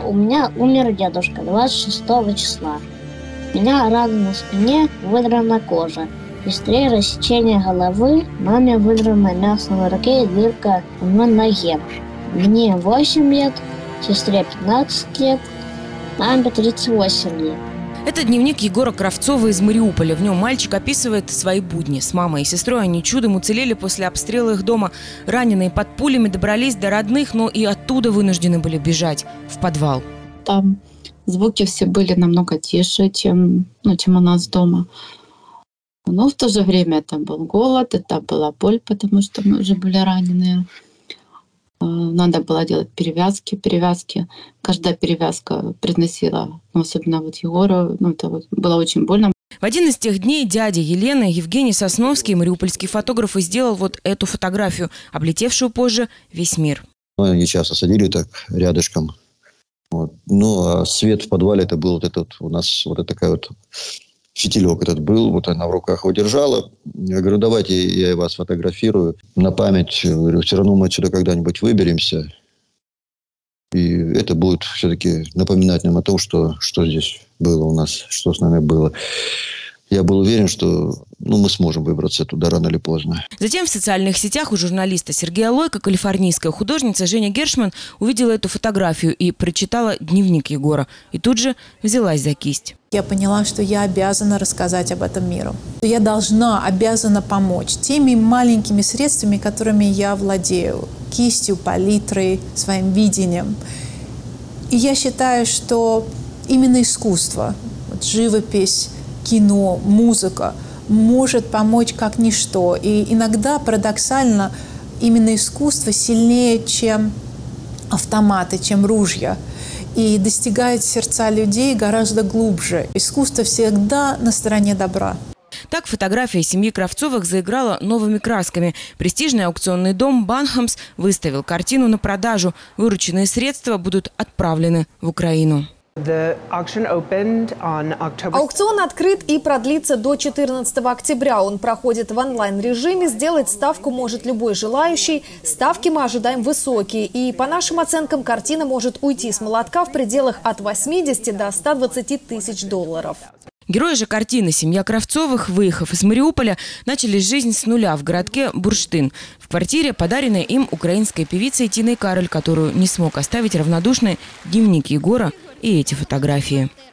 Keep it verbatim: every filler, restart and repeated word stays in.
у меня умер дедушка двадцать шестого числа. У меня рана на спине, выдрана кожа. Сестре рассечение головы, маме выдрано мясо на руке и дырка в ноге. Мне восемь лет, сестре пятнадцать лет, маме тридцать восемь лет. Это дневник Егора Кравцова из Мариуполя. В нем мальчик описывает свои будни. С мамой и сестрой они чудом уцелели после обстрела их дома. Раненые под пулями добрались до родных, но и оттуда вынуждены были бежать в подвал. Там звуки все были намного тише, чем, ну, чем у нас дома. Но в то же время это был голод, это была боль, потому что мы уже были раненые. Надо было делать перевязки, перевязки. Каждая перевязка приносила, ну, особенно вот Егору, ну, это вот было очень больно. В один из тех дней дядя Елены, Евгений Сосновский, мариупольский фотограф, и сделал вот эту фотографию, облетевшую позже весь мир. Они часто садили так рядышком. Вот. Ну, а свет в подвале, это был вот этот, у нас вот такая вот фитилек этот был, вот она в руках его держала. Я говорю, давайте я вас фотографирую на память. Говорю, все равно мы отсюда когда-нибудь выберемся. И это будет все-таки напоминать нам о том, что, что здесь было у нас, что с нами было. Я был уверен, что ну, мы сможем выбраться туда рано или поздно. Затем в социальных сетях у журналиста Сергея Лойко калифорнийская художница Женя Гершман увидела эту фотографию и прочитала дневник Егора. И тут же взялась за кисть. Я поняла, что я обязана рассказать об этом миру. Я должна, обязана помочь теми маленькими средствами, которыми я владею. Кистью, палитрой, своим видением. И я считаю, что именно искусство, вот живопись, кино, музыка может помочь как ничто. И иногда, парадоксально, именно искусство сильнее, чем автоматы, чем ружья. И достигает сердца людей гораздо глубже. Искусство всегда на стороне добра. Так фотография семьи Кравцовых заиграла новыми красками. Престижный аукционный дом «Банхамс» выставил картину на продажу. Вырученные средства будут отправлены в Украину. Аукцион открыт и продлится до четырнадцатого октября. Он проходит в онлайн-режиме. Сделать ставку может любой желающий. Ставки мы ожидаем высокие. И по нашим оценкам, картина может уйти с молотка в пределах от восьмидесяти до ста двадцати тысяч долларов. Герои же картины семья Кравцовых, выехав из Мариуполя, начали жизнь с нуля в городке Бурштин. В квартире, подаренной им украинской певицей Тиной Кароль, которую не смог оставить равнодушной дневник Егора и эти фотографии.